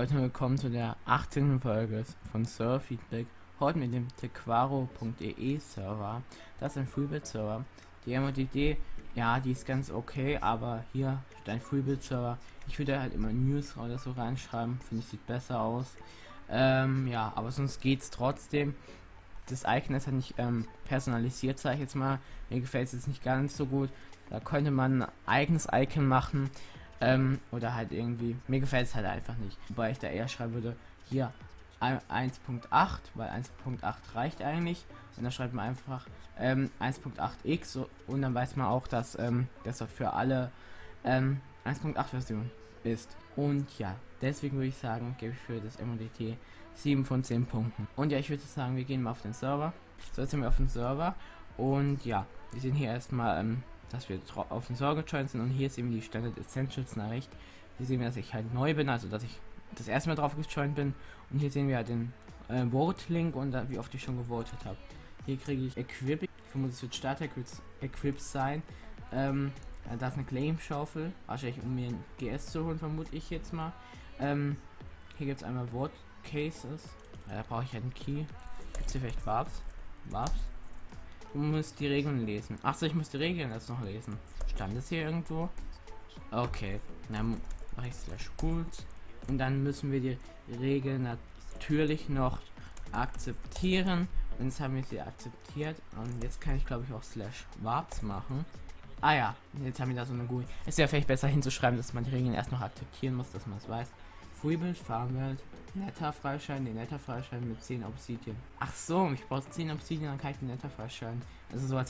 Leute, willkommen zu der 18. Folge von Server Feedback. Heute mit dem tequaro.de Server. Das ist ein Freebuild-Server. Die MODD, ja, die ist ganz okay, aber hier steht ein Freebuild-Server. Ich würde halt immer News oder so reinschreiben, finde ich, sieht besser aus. Ja, aber sonst geht's trotzdem. Das Icon ist halt nicht personalisiert, sage ich jetzt mal. Mir gefällt es jetzt nicht ganz so gut. Da könnte man ein eigenes Icon machen. Oder halt irgendwie, mir gefällt es halt einfach nicht. Wobei ich da eher schreiben würde, hier 1.8, weil 1.8 reicht eigentlich. Und dann schreibt man einfach 1.8x so, und dann weiß man auch, dass das für alle 1.8 Version ist. Und ja, deswegen würde ich sagen, gebe ich für das MODT 7 von 10 Punkten. Und ja, ich würde sagen, wir gehen mal auf den Server. So, jetzt sind wir auf den Server. Und ja, wir sehen hier erstmal, dass wir auf den Server gejoint sind. Und hier ist eben die Standard Essentials Nachricht. Hier sehen wir, dass ich halt neu bin, also dass ich das erste Mal drauf gejoint bin. Und hier sehen wir halt den Vote-Link und wie oft ich schon gewotet habe. Hier kriege ich Equip. Ich vermute, es wird Starter Equips sein. Da ist eine Claim-Schaufel, wahrscheinlich um mir ein GS zu holen, vermute ich jetzt mal. Hier gibt es einmal Vote Cases. Ja, da brauche ich halt einen Key. Gibt es hier vielleicht Warps? Du musst die Regeln lesen. Achso, ich muss die Regeln jetzt noch lesen. Stand es hier irgendwo? Okay, dann mache ich slash rules. Und dann müssen wir die Regeln natürlich noch akzeptieren. Und jetzt haben wir sie akzeptiert. Und jetzt kann ich, glaube ich, auch slash warps machen. Ah ja, jetzt haben wir da so eine GUI. Ist ja vielleicht besser hinzuschreiben, dass man die Regeln erst noch akzeptieren muss, dass man es weiß. Freebuild, Farmwelt, Netter freischalten, den Netter freischalten mit 10 Obsidian. Ach so, ich brauche 10 Obsidian, dann kann ich den Netter freischalten. Also so als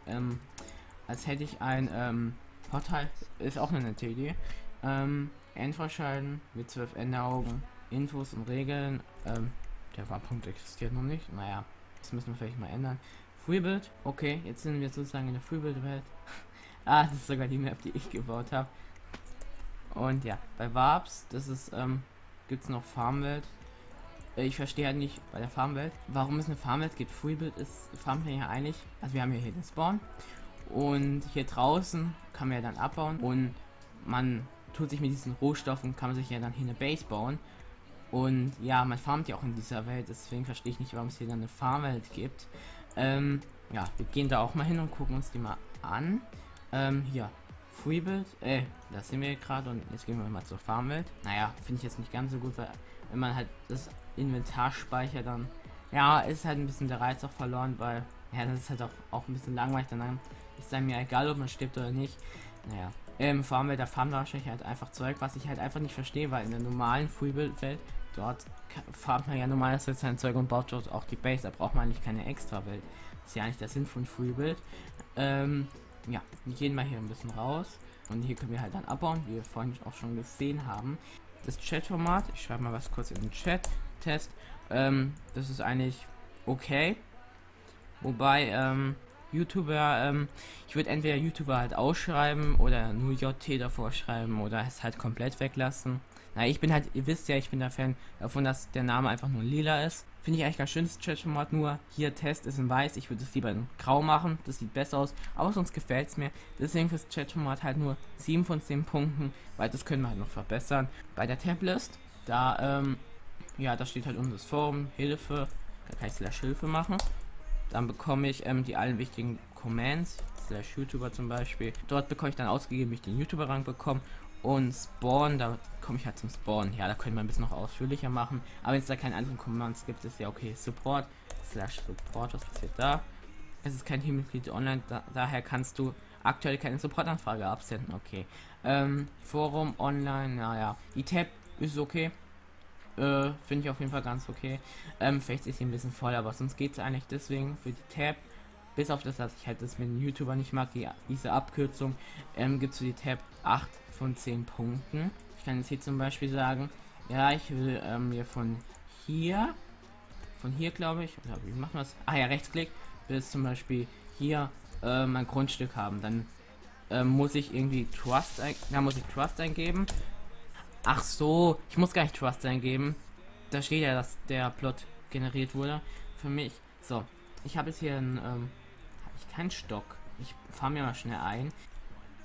hätte ich ein Portal, ist auch eine nette Idee. End freischalten mit 12 Enderaugen, Infos und Regeln. Der Warpunkt existiert noch nicht. Naja, das müssen wir vielleicht mal ändern. Freebuild, okay, jetzt sind wir sozusagen in der Freebuild-Welt. Ah, das ist sogar die Map, die ich gebaut habe. Und ja, bei Warps, das ist, gibt es noch Farmwelt. Ich verstehe halt nicht bei der Farmwelt, warum es eine Farmwelt gibt. Freebuild ist Farmwelt ja eigentlich, also wir haben hier den Spawn und hier draußen kann man ja dann abbauen und man tut sich mit diesen Rohstoffen, kann man sich ja dann hier eine Base bauen. Und ja, man farmt ja auch in dieser Welt, deswegen verstehe ich nicht, warum es hier dann eine Farmwelt gibt. Ja, wir gehen da auch mal hin und gucken uns die mal an. Hier, Freebuild, das sehen wir gerade und jetzt gehen wir mal zur Farmwelt. Naja, finde ich jetzt nicht ganz so gut, weil wenn man halt das Inventar speichert, dann, ja, ist halt ein bisschen der Reiz auch verloren, weil, ja, das ist halt auch ein bisschen langweilig, dann ist einem ja egal, ob man stirbt oder nicht. Naja, Farmwelt, da farmt wahrscheinlich halt einfach Zeug, was ich halt einfach nicht verstehe, weil in der normalen Freebuild-Welt, dort farmt man ja normalerweise sein Zeug und baut dort auch die Base, da braucht man eigentlich keine extra Welt. Das ist ja eigentlich der Sinn von Freebuild. Ja, wir gehen mal hier ein bisschen raus und hier können wir halt dann abbauen, wie wir vorhin auch schon gesehen haben. Das Chat-Format, ich schreibe mal was kurz in den Chat, Test, das ist eigentlich okay, wobei YouTuber, ich würde entweder YouTuber halt ausschreiben oder nur JT davor schreiben oder es halt komplett weglassen. Na, ich bin halt, ihr wisst ja, ich bin der Fan davon, dass der Name einfach nur lila ist. Finde ich eigentlich ganz schön, das Chat-Format, nur hier Test ist in weiß, ich würde es lieber in grau machen, das sieht besser aus, aber sonst gefällt es mir. Deswegen fürs Chat-Format halt nur 7 von 10 Punkten, weil das können wir halt noch verbessern. Bei der Tab-List, da, ja, da steht halt unser Forum, Hilfe, da kann ich slash Hilfe machen. Dann bekomme ich die allen wichtigen Commands, slash YouTuber zum Beispiel. Dort bekomme ich dann ausgegeben, wie ich den YouTuber-Rang bekomme. Und Spawn, da komme ich halt zum Spawn. Ja, da können wir ein bisschen noch ausführlicher machen. Aber wenn es da keine anderen Commands gibt, ist ja okay. Support, slash Support, was passiert da? Es ist kein Teammitglied online, daher kannst du aktuell keine Supportanfrage absenden. Okay. Forum, online, naja. Die Tab ist okay. Finde ich auf jeden Fall ganz okay. Vielleicht ist sie ein bisschen voll, aber sonst geht es eigentlich deswegen für die Tab. Bis auf das, dass ich halt das mit den YouTuber nicht mag, diese Abkürzung, gibt es für die Tab 8 von 10 Punkten. Ich kann jetzt hier zum Beispiel sagen, ja, ich will mir von hier glaube ich, oder wie machen wir es? Ah ja, Rechtsklick, bis zum Beispiel hier mein Grundstück haben. Dann muss ich irgendwie Trust eingeben. Ach so, ich muss gar nicht Trust eingeben. Da steht ja, dass der Plot generiert wurde für mich. So, ich habe jetzt hier einen, habe ich keinen Stock. Ich fahre mir mal schnell ein.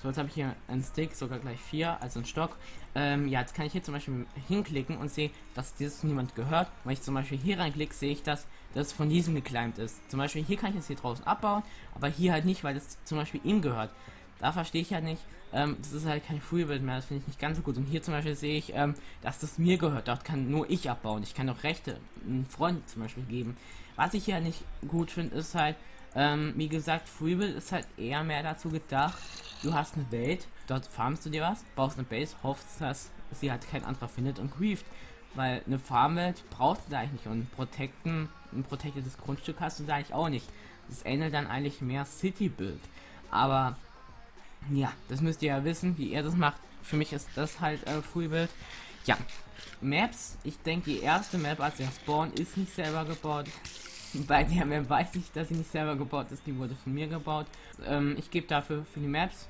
So, jetzt habe ich hier einen Stick, sogar gleich 4, also einen Stock. Ja, jetzt kann ich hier zum Beispiel hinklicken und sehe, dass dieses niemand gehört. Wenn ich zum Beispiel hier reinklicke, sehe ich, dass das von diesem geclimbed ist. Zum Beispiel hier kann ich es hier draußen abbauen, aber hier halt nicht, weil das zum Beispiel ihm gehört. Da verstehe ich halt nicht, das ist halt kein Freebuild mehr, das finde ich nicht ganz so gut. Und hier zum Beispiel sehe ich, dass das mir gehört, dort kann nur ich abbauen. Ich kann auch Rechte einem Freund zum Beispiel geben. Was ich hier halt nicht gut finde, ist halt, wie gesagt, Freebuild ist halt eher mehr dazu gedacht, du hast eine Welt, dort farmst du dir was, baust eine Base, hoffst, dass sie halt kein anderer findet und grieft. Weil eine Farmwelt brauchst du da eigentlich nicht und ein protectedes Grundstück hast du da eigentlich auch nicht. Das ähnelt dann eigentlich mehr City Build. Aber ja, das müsst ihr ja wissen, wie er das macht. Für mich ist das halt Freebuild. Ja, Maps, ich denke die erste Map, als der Spawn, ist nicht selber gebaut. Bei der Map weiß ich, dass sie nicht selber gebaut ist, die wurde von mir gebaut. Ich gebe dafür für die Maps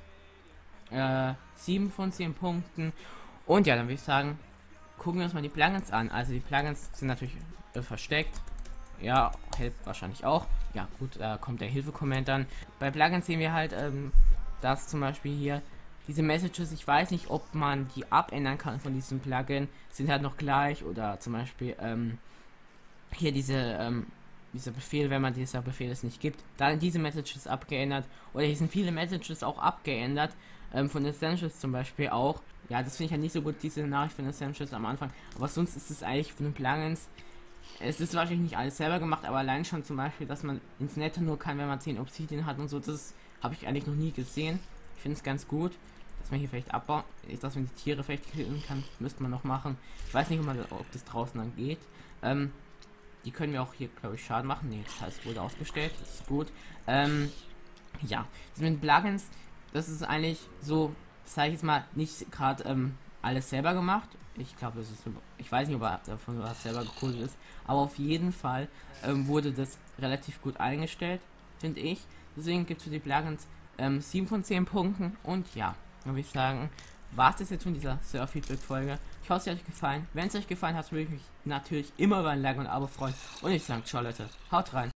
7 von 10 Punkten. Und ja, dann würde ich sagen, gucken wir uns mal die Plugins an. Also die Plugins sind natürlich versteckt. Ja, hilft wahrscheinlich auch. Ja gut, da kommt der Hilfe-Comment dann. Bei Plugins sehen wir halt, dass zum Beispiel hier diese Messages, ich weiß nicht, ob man die abändern kann von diesem Plugin, sind halt noch gleich. Oder zum Beispiel hier dieser Befehl, wenn man dieser Befehl es nicht gibt, dann diese Messages abgeändert. Oder hier sind viele Messages auch abgeändert, von Essentials zum Beispiel auch. Ja, das finde ich halt nicht so gut, diese Nachricht von Essentials am Anfang. Aber sonst ist es eigentlich von den Plugins, es ist wahrscheinlich nicht alles selber gemacht, aber allein schon zum Beispiel, dass man ins Netto nur kann, wenn man 10 Obsidian hat und so, das habe ich eigentlich noch nie gesehen. Ich finde es ganz gut, dass man hier vielleicht abbauen, dass man die Tiere vielleicht killen kann, müsste man noch machen. Ich weiß nicht, ob das draußen dann geht. Die können wir auch hier, glaube ich, Schaden machen. Ne, das heißt, wurde ausgestellt. Das ist gut. Ja, mit den Plugins, das ist eigentlich so, sage ich jetzt mal, nicht gerade alles selber gemacht. Ich glaube, das ist, ich weiß nicht, ob er davon was selber gecodet ist, aber auf jeden Fall wurde das relativ gut eingestellt, finde ich. Deswegen gibt es für die Plugins 7 von 10 Punkten. Und ja, würde ich sagen, war es das jetzt von dieser Surf-Feedback-Folge. Ich hoffe, es hat euch gefallen. Wenn es euch gefallen hat, würde ich mich natürlich immer über ein Like und ein Abo freuen. Und ich sage ciao Leute, haut rein.